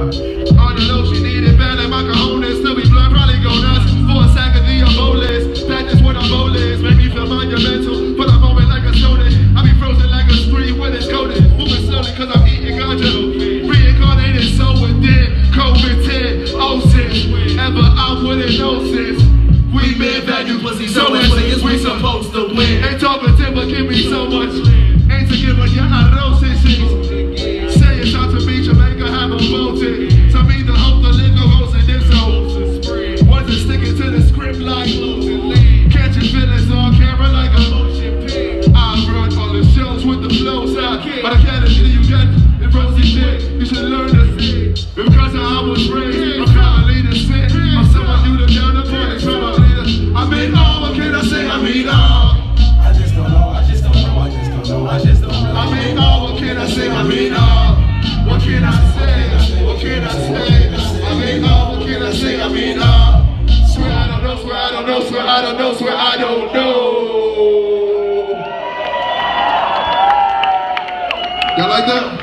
On the low, she needed bad like my cojones. Still be blood, probably go nuts. For a sack of the Ebolas. That is what a bowl is. Make me feel monumental. But I'm moving like a student. I be frozen like a stream when it's coated. Moving slowly cause I'm eating ganja. Reincarnated so within. COVID-10, ocean. Ever out with it, no sense. We men value pussy so much, we supposed to win. Ain't talking to but give me so much. Ain't to give a arroz and shit. Say it's time to meet Jamaica, have a voted. So me the hope the liquor host in this hole. Wasn't sticking to the script like catching feelings on camera like a motion pig. I run all the shows with the flows out. But I can't see you get it rosy shit. You should learn to see. Because I was raised, I'm trying to lead a sin. I'm someone new to down the point. I mean all, what can I say? I mean all. I just don't know, I just don't know, I just don't know, I just don't know. I mean all, what can I say? I mean all. What can I say? What can I say? I mean all, what can I say? I mean all. Swear I don't know, swear I don't know, swear I don't know, swear I don't know. Y'all like that?